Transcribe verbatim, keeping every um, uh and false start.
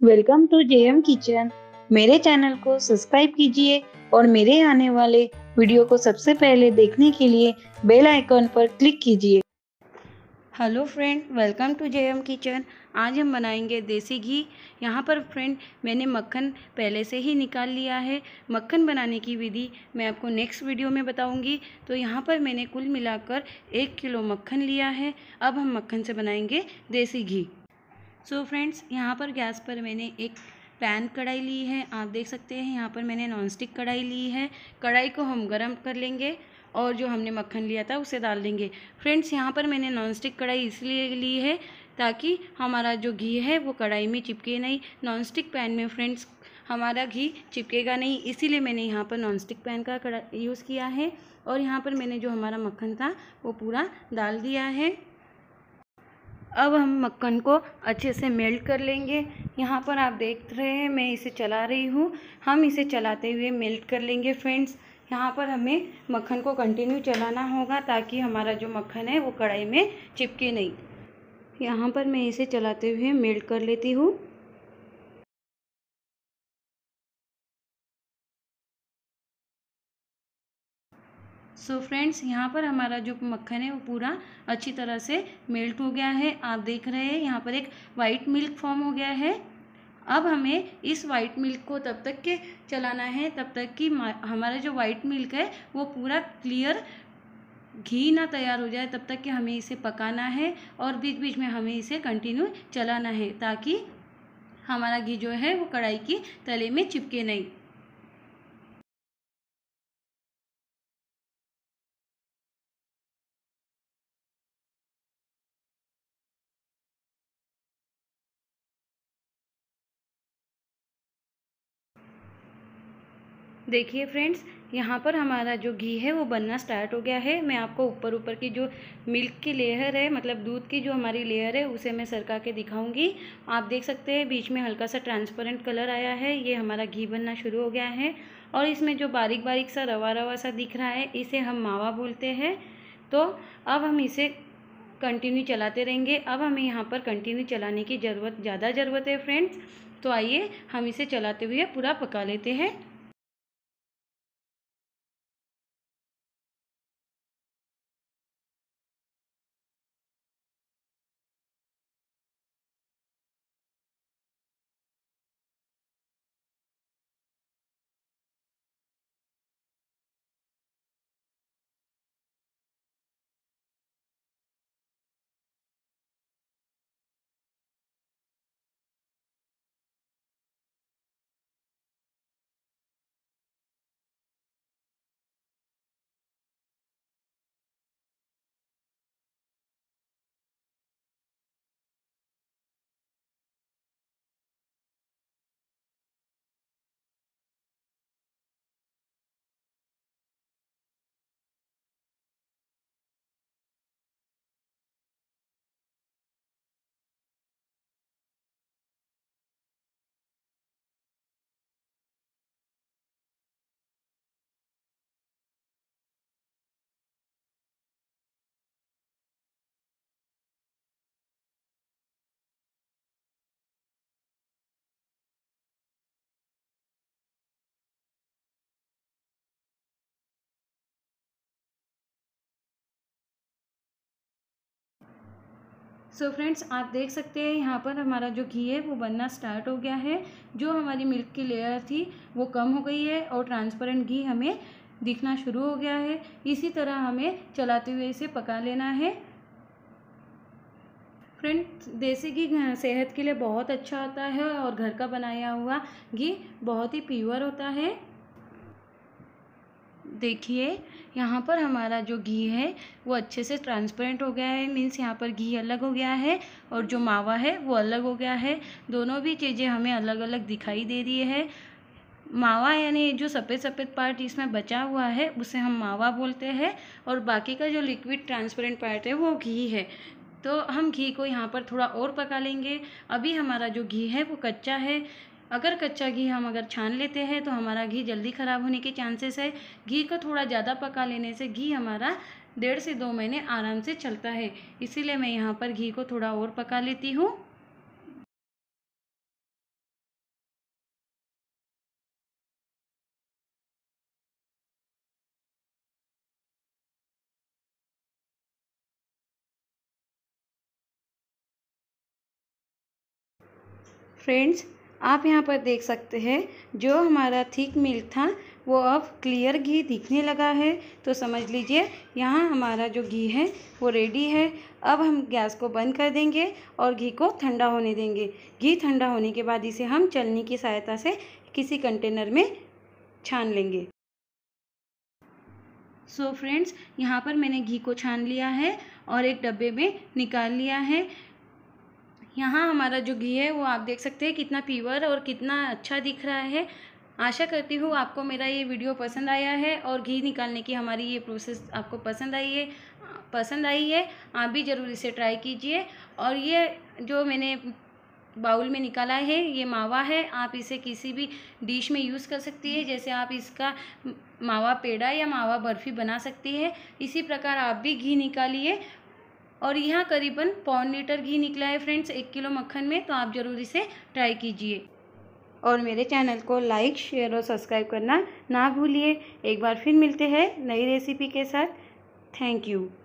Welcome to J M kitchen. मेरे channel को subscribe कीजिए और मेरे आने वाले वीडियो को सबसे पहले देखने के लिए बेल आइकॉन पर क्लिक कीजिए। Hello friend, welcome to J M kitchen. आज हम बनाएंगे देसी घी। यहाँ पर फ्रेंड मैंने मक्खन पहले से ही निकाल लिया है। मक्खन बनाने की विधि मैं आपको नेक्स्ट वीडियो में बताऊंगी। तो यहाँ पर मैंने कुल मिलाकर एक किलो मक्खन लिया है। अब हम मक्खन से बनाएंगे देसी घी। सो so फ्रेंड्स, यहाँ पर गैस पर मैंने एक पैन कढ़ाई ली है। आप देख सकते हैं यहाँ पर मैंने नॉनस्टिक कढ़ाई ली है। कढ़ाई को हम गरम कर लेंगे और जो हमने मक्खन लिया था उसे डाल देंगे। फ्रेंड्स, यहाँ पर मैंने नॉनस्टिक कढ़ाई इसलिए ली है ताकि हमारा जो घी है वो कढ़ाई में चिपके नहीं। नॉनस्टिक पैन में फ्रेंड्स हमारा घी चिपकेगा नहीं, इसीलिए मैंने यहाँ पर नॉनस्टिक पैन का कढ़ाई यूज़ किया है। और यहाँ पर मैंने जो हमारा मक्खन था वो पूरा डाल दिया है। अब हम मक्खन को अच्छे से मेल्ट कर लेंगे। यहाँ पर आप देख रहे हैं मैं इसे चला रही हूँ। हम इसे चलाते हुए मेल्ट कर लेंगे फ्रेंड्स। यहाँ पर हमें मक्खन को कंटिन्यू चलाना होगा ताकि हमारा जो मक्खन है वो कढ़ाई में चिपके नहीं। यहाँ पर मैं इसे चलाते हुए मेल्ट कर लेती हूँ। सो फ्रेंड्स, यहाँ पर हमारा जो मक्खन है वो पूरा अच्छी तरह से मेल्ट हो गया है। आप देख रहे हैं यहाँ पर एक वाइट मिल्क फॉर्म हो गया है। अब हमें इस वाइट मिल्क को तब तक के चलाना है तब तक कि हमारा जो वाइट मिल्क है वो पूरा क्लियर घी ना तैयार हो जाए, तब तक कि हमें इसे पकाना है और बीच बीच में हमें इसे कंटिन्यू चलाना है ताकि हमारा घी जो है वो कढ़ाई की तले में चिपके नहीं। देखिए फ्रेंड्स, यहाँ पर हमारा जो घी है वो बनना स्टार्ट हो गया है। मैं आपको ऊपर ऊपर की जो मिल्क की लेयर है, मतलब दूध की जो हमारी लेयर है, उसे मैं सरका के दिखाऊंगी। आप देख सकते हैं बीच में हल्का सा ट्रांसपेरेंट कलर आया है। ये हमारा घी बनना शुरू हो गया है। और इसमें जो बारीक बारीक सा रवा रवा सा दिख रहा है, इसे हम मावा बोलते हैं। तो अब हम इसे कंटिन्यू चलाते रहेंगे। अब हमें यहाँ पर कंटिन्यू चलाने की ज़रूरत ज़्यादा ज़रूरत है फ्रेंड्स। तो आइए हम इसे चलाते हुए पूरा पका लेते हैं। सो so फ्रेंड्स, आप देख सकते हैं यहाँ पर हमारा जो घी है वो बनना स्टार्ट हो गया है। जो हमारी मिल्क की लेयर थी वो कम हो गई है और ट्रांसपेरेंट घी हमें दिखना शुरू हो गया है। इसी तरह हमें चलाते हुए इसे पका लेना है। फ्रेंड्स, देसी घी सेहत के लिए बहुत अच्छा होता है और घर का बनाया हुआ घी बहुत ही प्योर होता है। देखिए, यहाँ पर हमारा जो घी है वो अच्छे से ट्रांसपेरेंट हो गया है। मीन्स यहाँ पर घी अलग हो गया है और जो मावा है वो अलग हो गया है। दोनों भी चीज़ें हमें अलग अलग दिखाई दे रही है। मावा यानी जो सफ़ेद सफ़ेद पार्ट इसमें बचा हुआ है उसे हम मावा बोलते हैं और बाकी का जो लिक्विड ट्रांसपेरेंट पार्ट है वो घी है। तो हम घी को यहाँ पर थोड़ा और पका लेंगे। अभी हमारा जो घी है वो कच्चा है। अगर कच्चा घी हम अगर छान लेते हैं तो हमारा घी जल्दी ख़राब होने के चांसेस है। घी को थोड़ा ज़्यादा पका लेने से घी हमारा डेढ़ से दो महीने आराम से चलता है। इसीलिए मैं यहाँ पर घी को थोड़ा और पका लेती हूँ। फ्रेंड्स, आप यहाँ पर देख सकते हैं जो हमारा थिक मिल्क था वो अब क्लियर घी दिखने लगा है। तो समझ लीजिए यहाँ हमारा जो घी है वो रेडी है। अब हम गैस को बंद कर देंगे और घी को ठंडा होने देंगे। घी ठंडा होने के बाद इसे हम छलनी की सहायता से किसी कंटेनर में छान लेंगे। सो so फ्रेंड्स, यहाँ पर मैंने घी को छान लिया है और एक डब्बे में निकाल लिया है। यहाँ हमारा जो घी है वो आप देख सकते हैं कितना प्योर और कितना अच्छा दिख रहा है। आशा करती हूँ आपको मेरा ये वीडियो पसंद आया है और घी निकालने की हमारी ये प्रोसेस आपको पसंद आई है पसंद आई है आप भी ज़रूर इसे ट्राई कीजिए। और ये जो मैंने बाउल में निकाला है ये मावा है। आप इसे किसी भी डिश में यूज़ कर सकती है, जैसे आप इसका मावा पेड़ा या मावा बर्फ़ी बना सकती है। इसी प्रकार आप भी घी निकालिए। और यहाँ करीबन पौन लीटर घी निकला है फ्रेंड्स एक किलो मक्खन में, तो आप ज़रूर इसे ट्राई कीजिए। और मेरे चैनल को लाइक, शेयर और सब्सक्राइब करना ना भूलिए। एक बार फिर मिलते हैं नई रेसिपी के साथ। Thank you.